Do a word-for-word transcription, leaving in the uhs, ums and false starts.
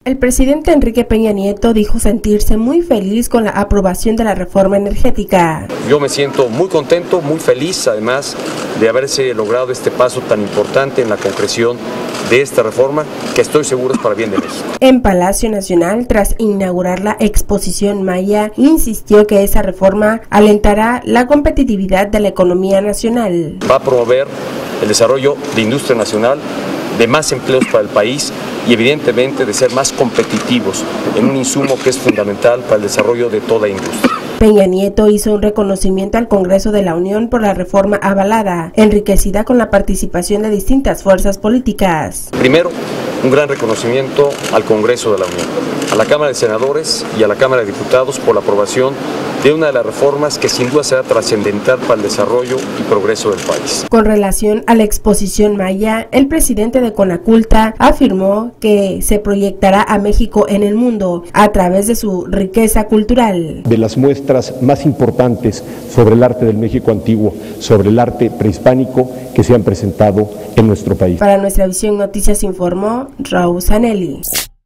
El presidente Enrique Peña Nieto dijo sentirse muy feliz con la aprobación de la reforma energética. Yo me siento muy contento, muy feliz además de haberse logrado este paso tan importante en la concreción de esta reforma que estoy seguro es para bien de México. En Palacio Nacional, tras inaugurar la exposición Maya, insistió que esa reforma alentará la competitividad de la economía nacional. Va a promover el desarrollo de industria nacional, de más empleos para el país y evidentemente de ser más competitivos en un insumo que es fundamental para el desarrollo de toda industria. Peña Nieto hizo un reconocimiento al Congreso de la Unión por la reforma avalada, enriquecida con la participación de distintas fuerzas políticas. Primero, un gran reconocimiento al Congreso de la Unión, a la Cámara de Senadores y a la Cámara de Diputados por la aprobación de una de las reformas que sin duda será trascendental para el desarrollo y progreso del país. Con relación a la exposición Maya, el presidente de Conaculta afirmó que se proyectará a México en el mundo a través de su riqueza cultural. De las muestras más importantes sobre el arte del México antiguo, sobre el arte prehispánico que se han presentado en nuestro país. Para Nuestra Visión Noticias informó Raúl Zanelli.